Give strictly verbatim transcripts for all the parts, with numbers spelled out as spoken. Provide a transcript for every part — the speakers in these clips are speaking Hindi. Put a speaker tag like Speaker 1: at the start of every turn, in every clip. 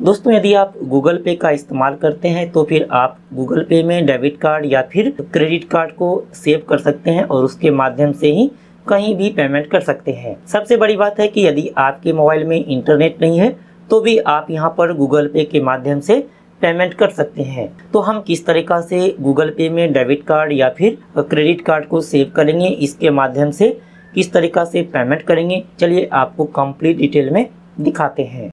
Speaker 1: दोस्तों यदि आप गूगल पे का इस्तेमाल करते हैं तो फिर आप गूगल पे में डेबिट कार्ड या फिर क्रेडिट कार्ड को सेव कर सकते हैं और उसके माध्यम से ही कहीं भी पेमेंट कर सकते हैं। सबसे बड़ी बात है कि यदि आपके मोबाइल में इंटरनेट नहीं है तो भी आप यहाँ पर गूगल पे के माध्यम से पेमेंट कर सकते हैं। तो हम किस तरीका से गूगल पे में डेबिट कार्ड या फिर क्रेडिट कार्ड को सेव करेंगे, इसके माध्यम से किस तरीका से पेमेंट करेंगे, चलिए आपको कंप्लीट डिटेल में दिखाते हैं।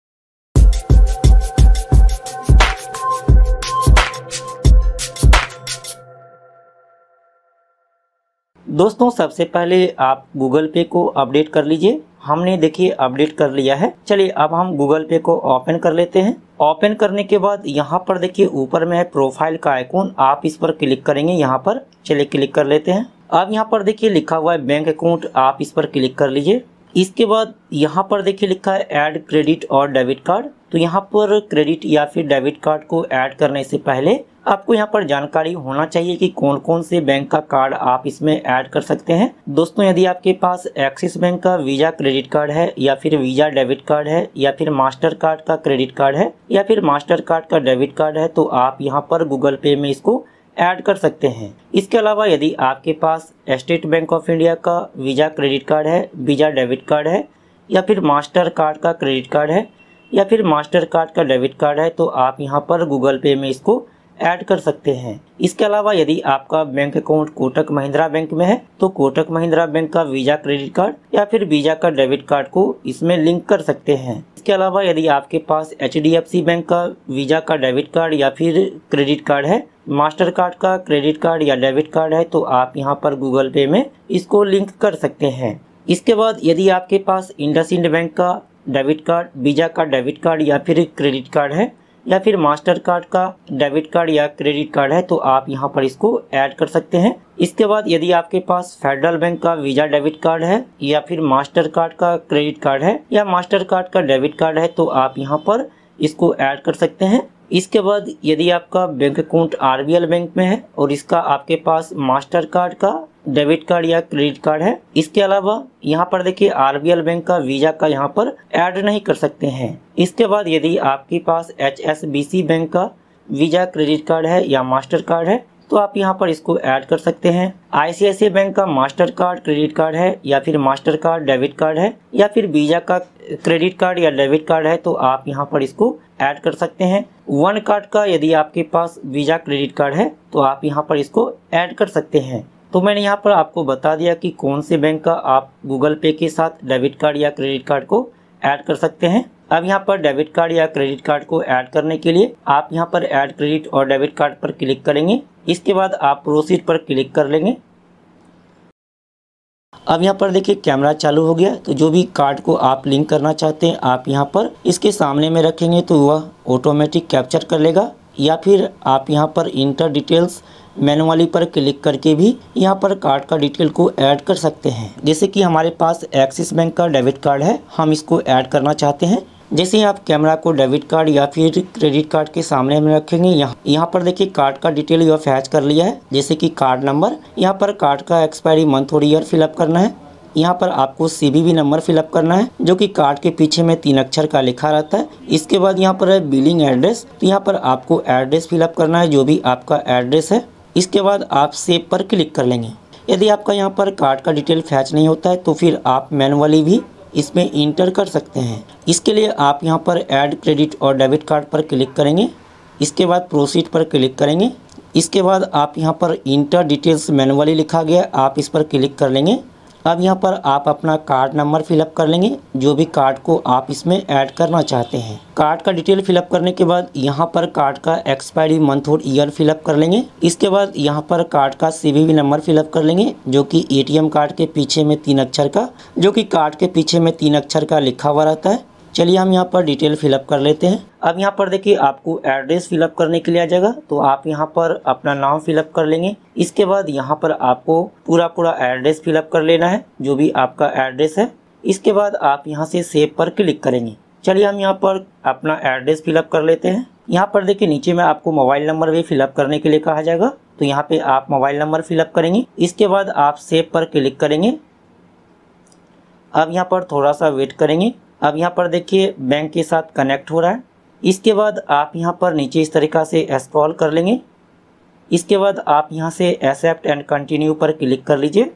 Speaker 1: दोस्तों सबसे पहले आप गूगल पे को अपडेट कर लीजिए। हमने देखिए अपडेट कर लिया है। चलिए अब हम गूगल पे को ओपन कर लेते हैं। ओपन करने के बाद यहाँ पर देखिए ऊपर में है प्रोफाइल का आइकॉन, आप इस पर क्लिक करेंगे। यहाँ पर चलिए क्लिक कर लेते हैं। अब यहाँ पर देखिए लिखा हुआ है बैंक अकाउंट, आप इस पर क्लिक कर लीजिए। इसके बाद यहाँ पर देखिए लिखा है ऐड क्रेडिट और डेबिट कार्ड। तो यहाँ पर क्रेडिट या फिर डेबिट कार्ड को ऐड करने से पहले आपको यहाँ पर जानकारी होना चाहिए कि कौन कौन से बैंक का कार्ड आप इसमें ऐड कर सकते हैं। दोस्तों यदि आपके पास एक्सिस बैंक का वीजा क्रेडिट कार्ड है या फिर वीजा डेबिट कार्ड है या फिर मास्टर कार्ड का क्रेडिट कार्ड है या फिर मास्टर कार्ड का डेबिट कार्ड है तो आप यहाँ पर गूगल पे में इसको ऐड कर सकते हैं। इसके अलावा यदि आपके पास स्टेट बैंक ऑफ इंडिया का वीजा क्रेडिट कार्ड है, वीजा डेबिट कार्ड है या फिर मास्टर कार्ड का क्रेडिट कार्ड है या फिर मास्टर कार्ड का डेबिट कार्ड है तो आप यहाँ पर गूगल पे में इसको ऐड कर सकते हैं। इसके अलावा यदि आपका bank account Kotak Mahindra bank में है तो कोटक महिंद्रा बैंक का वीजा क्रेडिट कार्ड या फिर वीजा का डेबिट कार्ड को इसमें लिंक कर सकते हैं। इसके अलावा यदि आपके पास H D F C bank का वीजा का डेबिट कार्ड या फिर क्रेडिट कार्ड है, मास्टर कार्ड का क्रेडिट कार्ड या डेबिट कार्ड है तो आप यहाँ पर गूगल पे में इसको लिंक कर सकते हैं। इसके बाद यदि आपके पास इंडसइंड बैंक का डेबिट कार्ड, वीजा का डेबिट कार्ड या फिर क्रेडिट कार्ड है या फिर मास्टर कार्ड का डेबिट कार्ड या क्रेडिट कार्ड है तो आप यहाँ पर इसको ऐड कर सकते हैं। इसके बाद यदि आपके पास फेडरल बैंक का वीजा डेबिट कार्ड है या फिर मास्टर कार्ड का क्रेडिट कार्ड है या मास्टर कार्ड का डेबिट कार्ड है तो आप यहाँ पर इसको ऐड कर सकते हैं। इसके बाद यदि आपका bank account R B L bank में है और इसका आपके पास मास्टर कार्ड का डेबिट कार्ड या क्रेडिट कार्ड है, इसके अलावा यहाँ पर देखिए आर बी एल बैंक का वीजा का यहाँ पर ऐड नहीं कर सकते हैं। इसके बाद यदि आपके पास H S B C bank का वीजा क्रेडिट कार्ड है या मास्टर कार्ड है तो आप यहाँ पर इसको ऐड कर सकते हैं। I C I C I bank का मास्टर कार्ड क्रेडिट कार्ड है या फिर मास्टर कार्ड डेबिट कार्ड है या फिर वीजा का क्रेडिट कार्ड या डेबिट कार्ड है तो आप यहाँ पर इसको ऐड कर सकते हैं। वन कार्ड का यदि आपके पास वीजा क्रेडिट कार्ड है तो आप यहाँ पर इसको ऐड कर सकते हैं। तो मैंने यहाँ पर आपको बता दिया कि कौन से बैंक का आप गूगल पे के साथ डेबिट कार्ड या क्रेडिट कार्ड को ऐड कर सकते हैं। अब यहाँ पर डेबिट कार्ड या क्रेडिट कार्ड को ऐड करने के लिए आप यहाँ पर ऐड क्रेडिट और डेबिट कार्ड पर क्लिक करेंगे। इसके बाद आप प्रोसीड पर क्लिक कर लेंगे। अब यहाँ पर देखिए कैमरा चालू हो गया। तो जो भी कार्ड को आप लिंक करना चाहते हैं आप यहाँ पर इसके सामने में रखेंगे तो वह ऑटोमेटिक कैप्चर कर लेगा या फिर आप यहाँ पर इंटर डिटेल्स मैनुअली पर क्लिक करके भी यहाँ पर कार्ड का डिटेल को ऐड कर सकते हैं। जैसे कि हमारे पास एक्सिस बैंक का डेबिट कार्ड है, हम इसको ऐड करना चाहते हैं। जैसे ही आप कैमरा को डेबिट कार्ड या फिर क्रेडिट कार्ड के सामने में रखेंगे, यहाँ यहाँ पर देखिए कार्ड का डिटेल यह फैच कर लिया है। जैसे कि कार्ड नंबर, यहाँ पर कार्ड का एक्सपायरी मंथ और ईयर फिलअप करना है। यहाँ पर आपको C V V number fill up करना है जो कि कार्ड के पीछे में तीन अक्षर का लिखा रहता है। इसके बाद यहाँ पर है बिलिंग एड्रेस, तो यहाँ पर आपको एड्रेस फिलअप करना है जो भी आपका एड्रेस है। इसके बाद आप सेव पर क्लिक कर लेंगे। यदि आपका यहाँ पर कार्ड का डिटेल फैच नहीं होता है तो फिर आप मैनुअली भी इसमें इंटर कर सकते हैं। इसके लिए आप यहाँ पर ऐड क्रेडिट और डेबिट कार्ड पर क्लिक करेंगे। इसके बाद प्रोसीड पर क्लिक करेंगे। इसके बाद आप यहाँ पर इंटर डिटेल्स मैनुअली लिखा गया, आप इस पर क्लिक कर लेंगे। अब यहाँ पर आप अपना कार्ड नंबर फिलअप कर लेंगे जो भी कार्ड को आप इसमें ऐड करना चाहते हैं। कार्ड का डिटेल फिलअप करने के बाद यहाँ पर कार्ड का एक्सपायरी मंथ और ईयर फिलअप कर लेंगे। इसके बाद यहाँ पर कार्ड का C V V number fill up कर लेंगे जो कि ए टी एम कार्ड के पीछे में तीन अक्षर का जो कि कार्ड के पीछे में तीन अक्षर का लिखा हुआ रहता है। चलिए हम यहाँ पर डिटेल फिलअप कर लेते हैं। अब यहाँ पर देखिए आपको एड्रेस फिलअप करने के लिए आ जाएगा, तो आप यहाँ पर अपना नाम फिलअप कर लेंगे। इसके बाद यहाँ पर आपको पूरा पूरा एड्रेस फिलअप कर लेना है जो भी आपका एड्रेस है। इसके बाद आप यहाँ से सेव पर क्लिक करेंगे। चलिए हम यहाँ पर अपना एड्रेस फिलअप कर लेते हैं। यहाँ पर देखिए नीचे में आपको मोबाइल नंबर भी फिलअप करने के लिए कहा जाएगा, तो यहाँ पे आप मोबाइल नंबर फिलअप करेंगे। इसके बाद आप सेव पर क्लिक करेंगे। अब यहाँ पर थोड़ा सा वेट करेंगे। अब यहाँ पर देखिए बैंक के साथ कनेक्ट हो रहा है, इसके बाद आप यहाँ पर नीचे इस तरीक़ा से स्क्रॉल कर लेंगे। इसके बाद आप यहाँ से एक्सेप्ट एंड कंटिन्यू पर क्लिक कर लीजिए।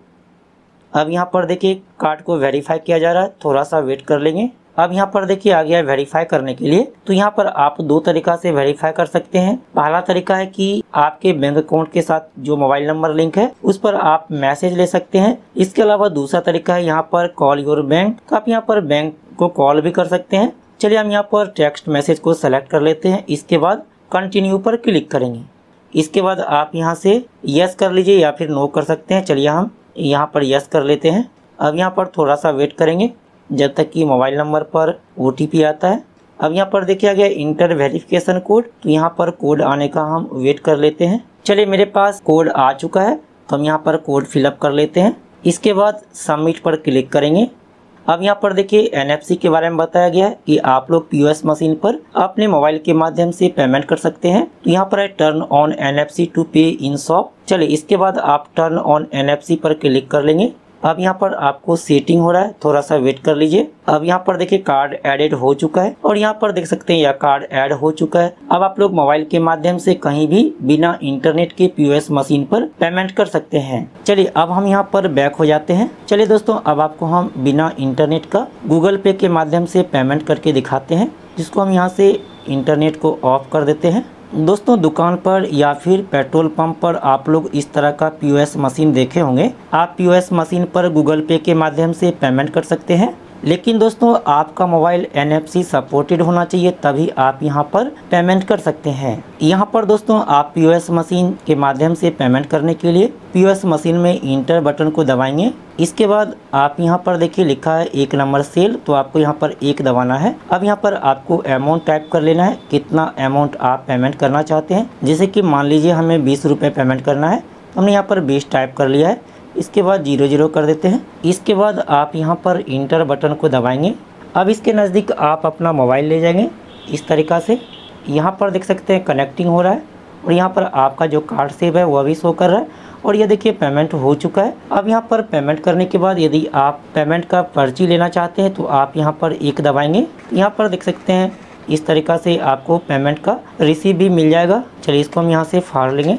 Speaker 1: अब यहाँ पर देखिए कार्ड को वेरीफाई किया जा रहा है, थोड़ा सा वेट कर लेंगे। अब यहाँ पर देखिए आ गया वेरीफाई करने के लिए। तो यहाँ पर आप दो तरीका से वेरीफाई कर सकते हैं। पहला तरीका है कि आपके बैंक अकाउंट के साथ जो मोबाइल नंबर लिंक है उस पर आप मैसेज ले सकते हैं। इसके अलावा दूसरा तरीका है यहाँ पर कॉल योर बैंक, तो आप यहाँ पर बैंक को कॉल भी कर सकते हैं। चलिए हम यहाँ पर टेक्स्ट मैसेज को सेलेक्ट कर लेते हैं। इसके बाद कंटिन्यू पर क्लिक करेंगे। इसके बाद आप यहाँ से यस कर लीजिए या फिर नो कर सकते हैं। चलिए हम यहाँ पर यस कर लेते हैं। अब यहाँ पर थोड़ा सा वेट करेंगे जब तक कि मोबाइल नंबर पर ओ टी पी आता है। अब यहाँ पर देखिए आ गया इंटर वेरिफिकेशन कोड, तो यहाँ पर कोड आने का हम वेट कर लेते हैं। चलिए मेरे पास कोड आ चुका है, तो हम यहाँ पर कोड फिलअप कर लेते हैं। इसके बाद सबमिट पर क्लिक करेंगे। अब यहाँ पर देखिए एन एफ सी के बारे में बताया गया है कि आप लोग पी ओ एस मशीन पर अपने मोबाइल के माध्यम से पेमेंट कर सकते हैं। तो यहाँ पर है turn on N F C to pay in shop. चलिए इसके बाद आप turn on N F C पर क्लिक कर लेंगे। अब यहाँ पर आपको सेटिंग हो रहा है, थोड़ा सा वेट कर लीजिए। अब यहाँ पर देखिए कार्ड एडेड हो चुका है और यहाँ पर देख सकते हैं यह कार्ड ऐड हो चुका है। अब आप लोग मोबाइल के माध्यम से कहीं भी बिना इंटरनेट के पी ओ एस मशीन पर पेमेंट कर सकते हैं। चलिए अब हम यहाँ पर बैक हो जाते हैं। चलिए दोस्तों अब आपको हम बिना इंटरनेट का गूगल पे के माध्यम से पेमेंट करके दिखाते हैं, जिसको हम यहाँ से इंटरनेट को ऑफ कर देते हैं। दोस्तों दुकान पर या फिर पेट्रोल पंप पर आप लोग इस तरह का पी ओ एस मशीन देखे होंगे। आप पी ओ एस मशीन पर गूगल पे के माध्यम से पेमेंट कर सकते हैं, लेकिन दोस्तों आपका mobile N F C supported होना चाहिए, तभी आप यहां पर पेमेंट कर सकते हैं। यहां पर दोस्तों आप पी ओ एस मशीन के माध्यम से पेमेंट करने के लिए पी ओ एस मशीन में इंटर बटन को दबाएंगे। इसके बाद आप यहां पर देखिए लिखा है एक नंबर सेल, तो आपको यहां पर एक दबाना है। अब यहां पर आपको अमाउंट टाइप कर लेना है, कितना अमाउंट आप पेमेंट करना चाहते हैं। जैसे कि मान लीजिए हमें बीस रुपये पेमेंट करना है, हमने यहाँ पर बीस टाइप कर लिया है। इसके बाद जीरो जीरो कर देते हैं। इसके बाद आप यहाँ पर इंटर बटन को दबाएंगे। अब इसके नज़दीक आप अपना मोबाइल ले जाएंगे इस तरीक़ा से। यहाँ पर देख सकते हैं कनेक्टिंग हो रहा है और यहाँ पर आपका जो कार्ड सेव है वह भी शो कर रहा है और ये देखिए पेमेंट हो चुका है। अब यहाँ पर पेमेंट करने के बाद यदि आप पेमेंट का पर्ची लेना चाहते हैं तो आप यहाँ पर एक दबाएंगे। यहाँ पर देख सकते हैं इस तरीक़ा से आपको पेमेंट का रिसीव भी मिल जाएगा। चलिए इसको हम यहाँ से फाड़ लेंगे।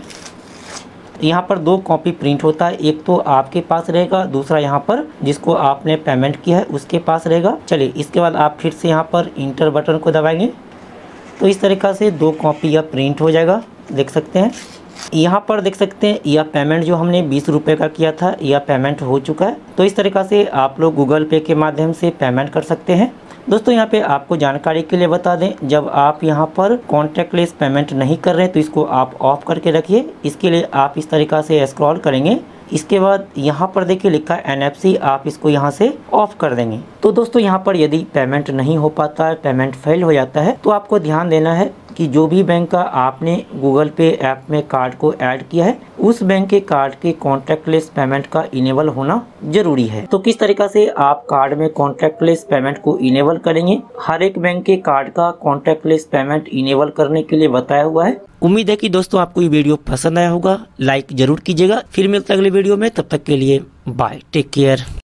Speaker 1: यहाँ पर दो कॉपी प्रिंट होता है, एक तो आपके पास रहेगा, दूसरा यहाँ पर जिसको आपने पेमेंट किया है उसके पास रहेगा। चलिए इसके बाद आप फिर से यहाँ पर इंटर बटन को दबाएंगे, तो इस तरीक़ा से दो कॉपी यह प्रिंट हो जाएगा। देख सकते हैं यहाँ पर देख सकते हैं यह पेमेंट जो हमने बीस रुपये का किया था यह पेमेंट हो चुका है। तो इस तरीक़ा से आप लोग गूगल पे के माध्यम से पेमेंट कर सकते हैं। दोस्तों यहाँ पे आपको जानकारी के लिए बता दें, जब आप यहाँ पर कॉन्टैक्टलेस पेमेंट नहीं कर रहे तो इसको आप ऑफ करके रखिए। इसके लिए आप इस तरीक़ा से स्क्रॉल करेंगे। इसके बाद यहाँ पर देखिए लिखा है एन एफ सी, आप इसको यहाँ से ऑफ कर देंगे। तो दोस्तों यहाँ पर यदि पेमेंट नहीं हो पाता है, पेमेंट फेल हो जाता है, तो आपको ध्यान देना है कि जो भी बैंक का आपने गूगल पे ऐप में कार्ड को ऐड किया है उस बैंक के कार्ड के कॉन्टैक्टलेस पेमेंट का इनेबल होना जरूरी है। तो किस तरीका से आप कार्ड में कॉन्टैक्टलेस पेमेंट को इनेबल करेंगे, हर एक बैंक के कार्ड का कॉन्टैक्टलेस पेमेंट इनेबल करने के लिए बताया हुआ है। उम्मीद है कि दोस्तों आपको ये वीडियो पसंद आया होगा, लाइक जरूर कीजिएगा। फिर मिलते हैं अगले वीडियो में, तब तक के लिए बाय, टेक केयर।